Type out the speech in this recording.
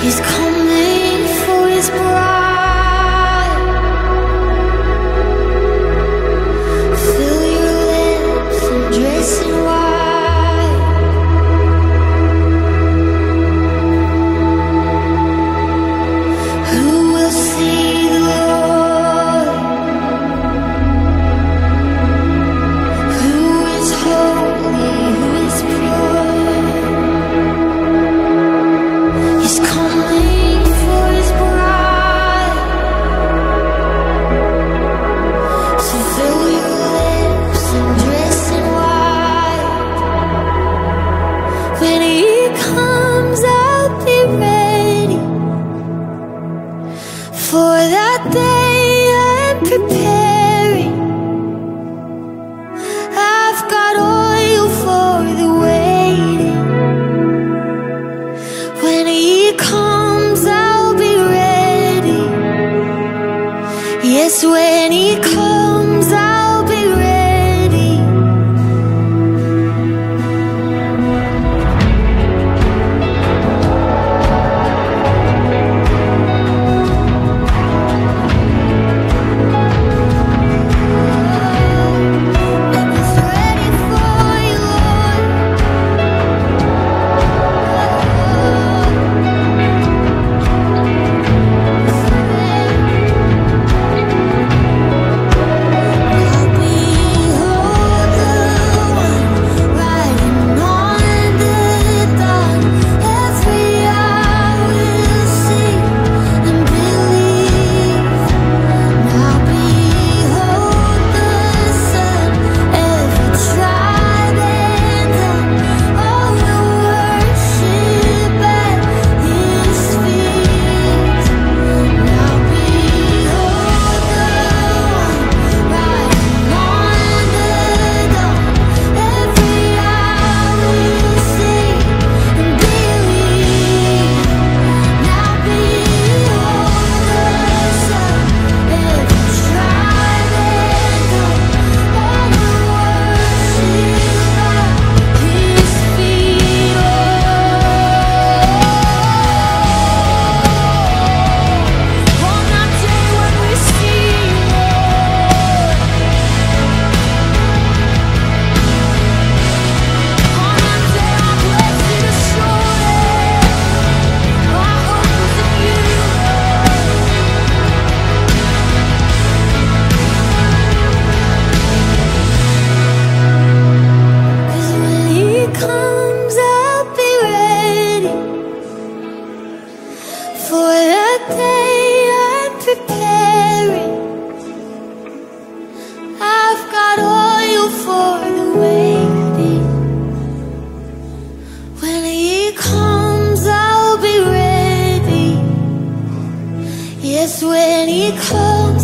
He's coming for his bride. Fill your lips and dress in white. Who will see the Lord? Who is holy? Who is pure? He's coming for his bride. So fill your lips and dress in white. When he comes, I'll be ready. For that day I'm preparing. I've got oil for the waiting. When he comes, I'll be ready. Yes, when he comes, I'll be ready. Make us ready for you, Lord. Now behold the one riding on the dawn. Every eye will see and believe. Now behold the Son, every tribe and tongue, all will worship at His feet. Now behold the one riding on the dawn. Every eye will see and believe. Now behold the Son, every tribe and tongue, all will worship at His feet. On that day when we see you, Lord. On that day our blessed assurance, our hope is in you, Lord. 'Cause when he comes, I'll be ready. For that day I'm preparing. I've got oil for the waiting. When he comes, I'll be ready. Yes, when he comes,